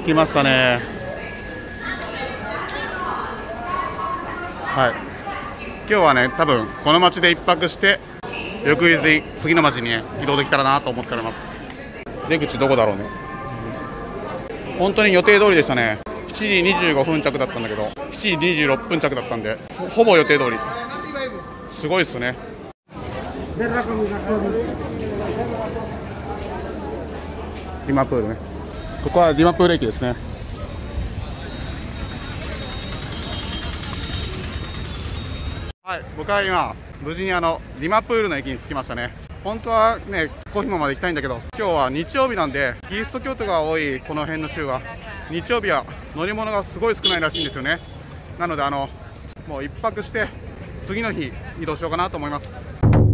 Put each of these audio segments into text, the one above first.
着きましたね。はい。今日はね、多分この町で1泊して、翌日に次の町に、ね、移動できたらなと思っております。出口どこだろうね。本当に予定通りでしたね。7時25分着だったんだけど、7時26分着だったんで、ほぼ予定通り。すごいですよね。リマプールね。ここはリマプール駅ですね。はい、僕は今無事にリマプールの駅に着きましたね。本当はね、コヒマまで行きたいんだけど、今日は日曜日なんで、キリスト教徒が多いこの辺の州は、日曜日は乗り物がすごい少ないらしいんですよね。なのでもう1泊して次の日移動しようかなと思います。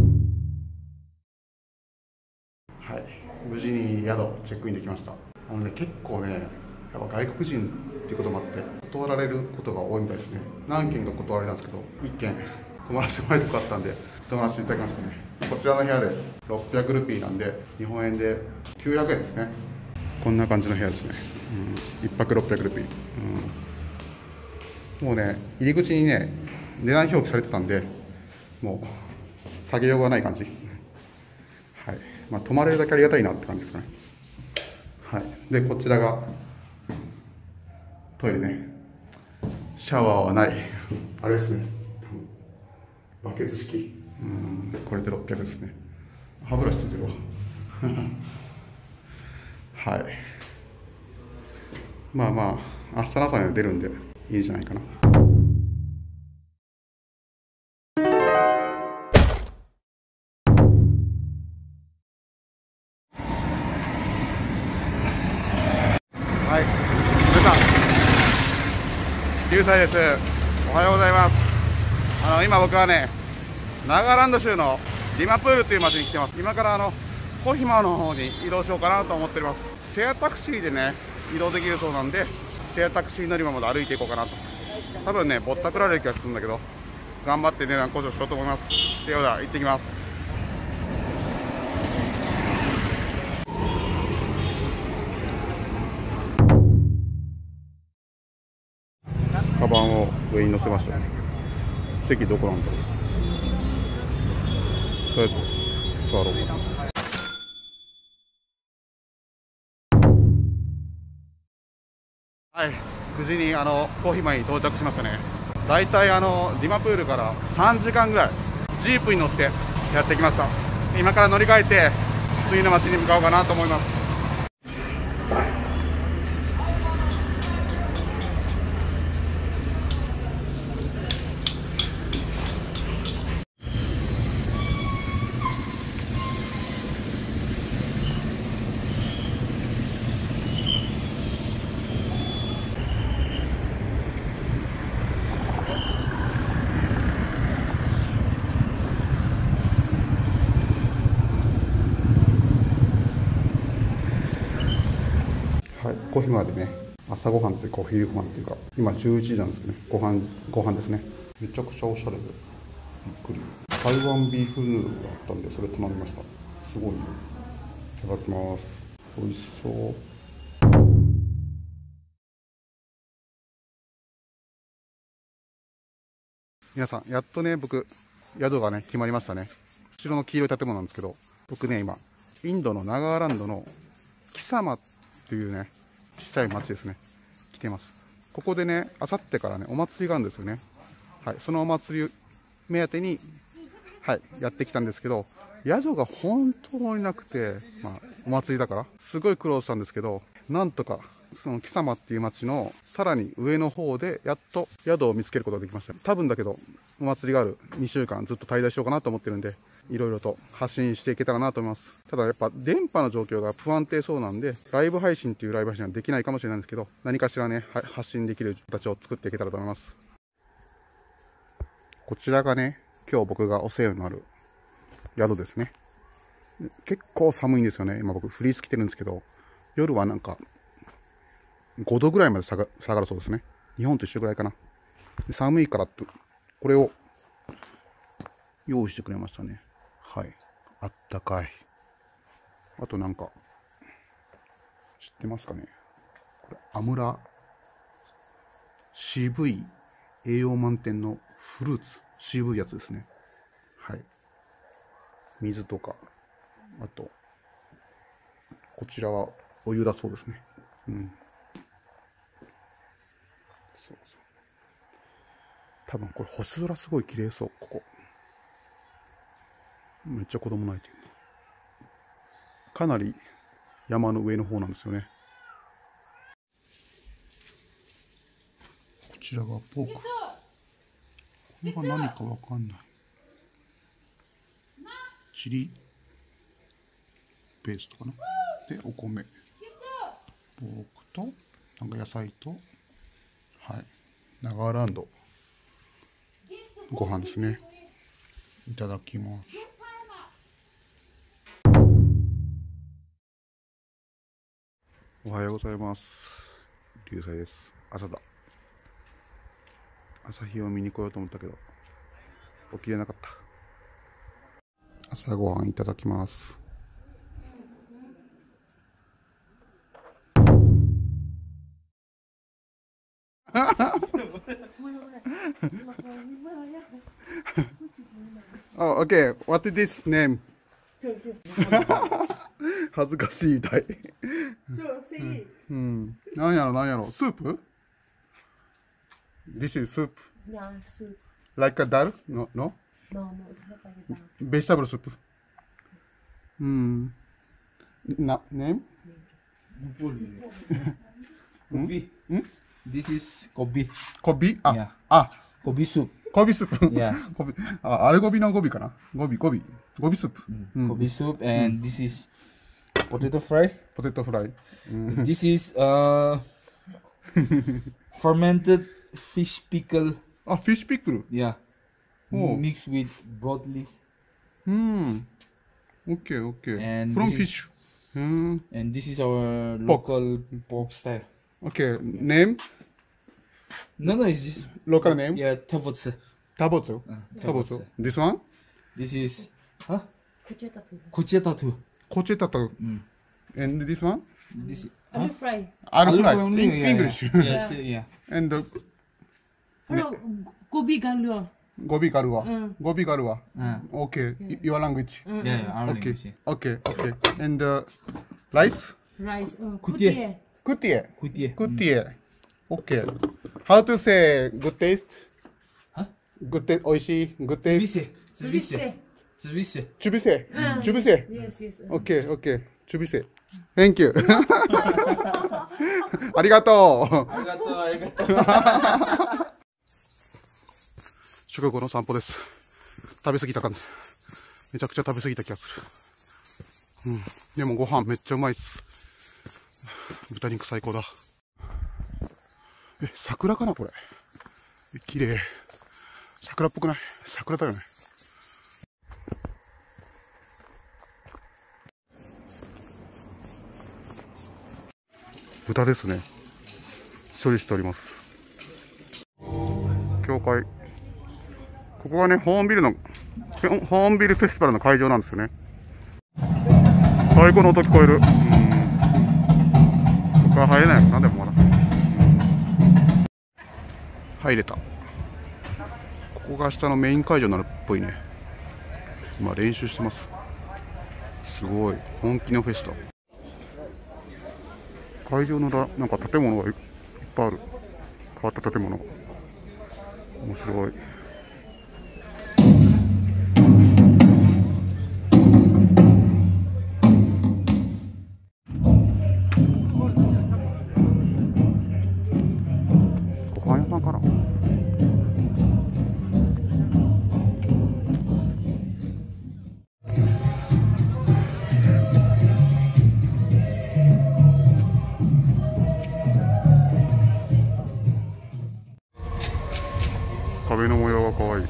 はい、無事に宿チェックインできました。結構ね、やっぱ外国人っていうこともあって断られることが多いみたいですね。何件か断られたんですけど、1件泊まらせてもらえるとこあったんで泊まらせていただきましたね。こちらの部屋で600ルピーなんで日本円で900円ですね。こんな感じの部屋ですね。1泊600ルピー、もうね、入り口にね値段表記されてたんで、もう下げようがない感じ。はい、泊まれるだけありがたいなって感じですかね。はい、でこちらがトイレね。シャワーはないあれですね、バケツ式。これで600ですね。歯ブラシついてるわはい、まあまあ明日の朝には出るんでいいんじゃないかな。はい、皆さん、9歳です。おはようございます。今僕はね、ナガーランド州のリマプールという町に来てます。今からコヒマの方に移動しようかなと思っております。シェアタクシーでね移動できるそうなんで、シェアタクシー乗り場まで歩いていこうかなと。多分ねぼったくられる気がするんだけど、頑張って値段交渉しようと思います。では行ってきます。カバンを上に乗せましたね。席どこなんだろう。とりあえず座ろうかな。はい、無事にコーヒー前に到着しましたね。だいたいリマプールから3時間ぐらいジープに乗ってやってきました。今から乗り換えて次の町に向かおうかなと思います。はい、コーヒーまでね、朝ごはんっていうかお昼ごはんっていうか、今11時なんですけどね、ご飯ですね。めちゃくちゃおしゃれでびっくり。台湾ビーフヌードルがあったんでそれ頼みました。すごいよ。いただきます。美味しそう。皆さん、やっとね僕宿がね決まりましたね。後ろの黄色い建物なんですけど、僕ね今インドのナガーランドのキサマっていうね小さい町ですね来てます。ここでねあさってからねお祭りがあるんですよね。はい、そのお祭り目当てに、はい、やってきたんですけど、宿が本当になくて、お祭りだからすごい苦労したんですけど、なんとかそのキサマっていう町のさらに上の方でやっと宿を見つけることができました。多分だけどお祭りがある2週間ずっと滞在しようかなと思ってるんで、いろいろと発信していけたらなと思います。ただやっぱ電波の状況が不安定そうなんで、ライブ配信っていうライブ配信はできないかもしれないんですけど、何かしらね発信できる形を作っていけたらと思います。こちらがね今日僕がお世話になる宿ですね。結構寒いんですよね。今僕フリース着てるんですけど、夜はなんか5度ぐらいまで下がるそうですね。日本と一緒ぐらいかな。寒いからってこれを用意してくれましたね。はい、あったかい。あとなんか知ってますかね、 アムラ、渋い栄養満点のフルーツ、渋いやつですね。はい。水とか、あと、こちらはお湯だそうですね。うん。そうそう。多分これ星空すごい綺麗そう、ここ。めっちゃ子供泣いてる。かなり山の上の方なんですよね。こちらがポーク。これが何かわかんない。チリペーストかな。で、お米。ポークと、なんか野菜と、はい。ナガーランド。ご飯ですね。いただきます。おはようございます。流星です。朝だ。朝日を見に来ようと思ったけど、起きれなかった。朝ごはんいただきます。Oh, okay. What is this name? 恥ずかしいみたい。うん。なんやろなんやろ。スープ This is soup. Yeah, soup. Like a dal? No, no? No, no, it's not like that. Vegetable soup. Name? Kobe. This is Kobe. Kobe? Yeah. Kobe soup. ゴビスープ。 Yeah. あれゴビのゴビかなゴビスープ。 Kobe soup, and this is potato fry. ポテトフライ。 This is fermented fish pickle. あ、フィッシュピックル。 Yeah. Oh. Mixed with broad leaves. Okay, okay. And From this is- fish. And this is our local pork style. Okay, name? No, it's just Local name? yeah, tavotse. タボツ。タボツ。This one? This is huh? Kuchetatu. Kuchetatu. コチェタト。And this one? This Aloo fry. アルフライ。 only. English. Yes, yeah. And Hello, gobi galua. ゴビガルワ。 うんゴビガルワ。 Okay. Okay, your language. Yeah, our Okay, language. okay, okay. And rice? Rice. Kutie. Kutie. Kutie. Kutie. Kutie. Okay. How to say good taste? Huh? Good taste, 美味しい good taste. Tsubise. Tsubise. Tsubise. チュビセ。チュビセ。 Yes, yes. Okay, okay. チュビセ。Thank you. ありがとう。 Arigato. 食後の散歩です。食べ過ぎた感じ。めちゃくちゃ食べ過ぎた気がする。でもご飯めっちゃうまいっす。豚肉最高だ。桜かなこれ。綺麗。桜っぽくない？桜だよね。豚ですね。処理しております。教会。ここがね、ホーンビルフェスティバルの会場なんですよね。太鼓の音聞こえる。ここは入れないのかな、でもまだ。入れた。ここが明日のメイン会場になるっぽいね。今練習してます。すごい。本気のフェスだ。会場のなんか建物がいっぱいある。変わった建物。面白い。ご飯屋さんかな。壁の模様が可愛い。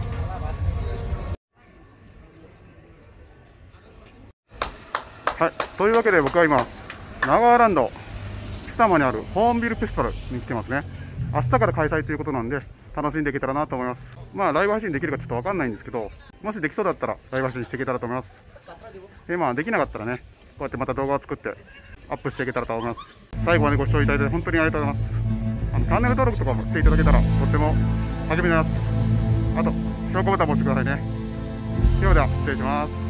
はい、というわけで僕は今ナガーランド貴様にあるホーンビルフェスティバルに来てますね。明日から開催ということなんで楽しんでいけたらなと思います。まあライブ配信できるかちょっとわかんないんですけど、もしできそうだったらライブ配信していけたらと思います。でまあできなかったらね、こうやってまた動画を作ってアップしていけたらと思います。最後までご視聴いただいて本当にありがとうございます。チャンネル登録とかもしていただけたらとっても励みになります。あと評価ボタンも押してくださいね。では失礼します。